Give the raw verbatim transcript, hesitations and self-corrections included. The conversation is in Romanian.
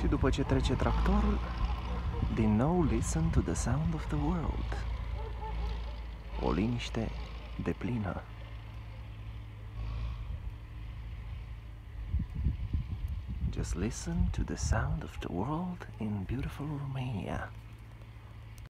Și după ce trece tractorul, din nou listen to the sound of the world. O liniște deplină. Just listen to the sound of the world in beautiful Romania.